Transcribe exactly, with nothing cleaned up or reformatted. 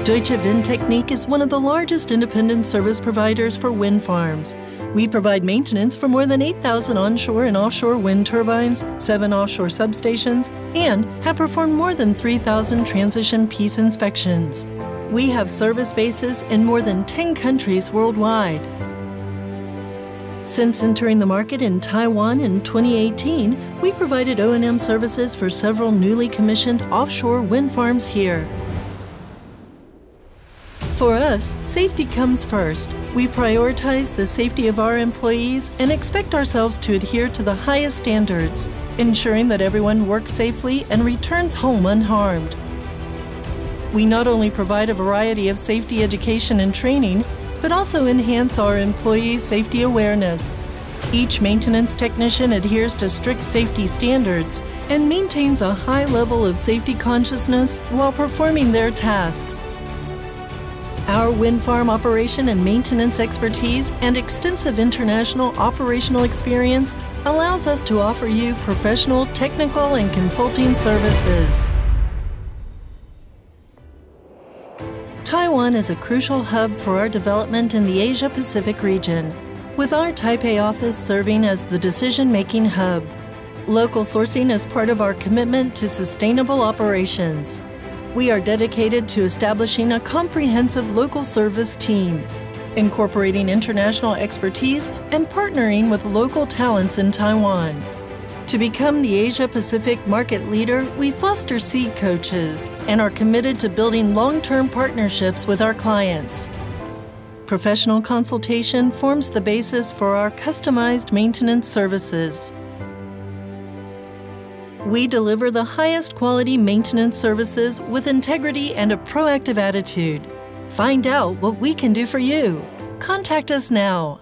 Deutsche Windtechnik is one of the largest independent service providers for wind farms. We provide maintenance for more than eight thousand onshore and offshore wind turbines, seven offshore substations, and have performed more than three thousand transition piece inspections. We have service bases in more than ten countries worldwide. Since entering the market in Taiwan in twenty eighteen, we provided O and M services for several newly commissioned offshore wind farms here. For us, safety comes first. We prioritize the safety of our employees and expect ourselves to adhere to the highest standards, ensuring that everyone works safely and returns home unharmed. We not only provide a variety of safety education and training, but also enhance our employees' safety awareness. Each maintenance technician adheres to strict safety standards and maintains a high level of safety consciousness while performing their tasks. Our wind farm operation and maintenance expertise and extensive international operational experience allows us to offer you professional, technical, and consulting services. Taiwan is a crucial hub for our development in the Asia-Pacific region, with our Taipei office serving as the decision-making hub. Local sourcing is part of our commitment to sustainable operations. We are dedicated to establishing a comprehensive local service team, incorporating international expertise and partnering with local talents in Taiwan. To become the Asia-Pacific market leader, we foster seed coaches and are committed to building long-term partnerships with our clients. Professional consultation forms the basis for our customized maintenance services. We deliver the highest quality maintenance services with integrity and a proactive attitude. Find out what we can do for you. Contact us now.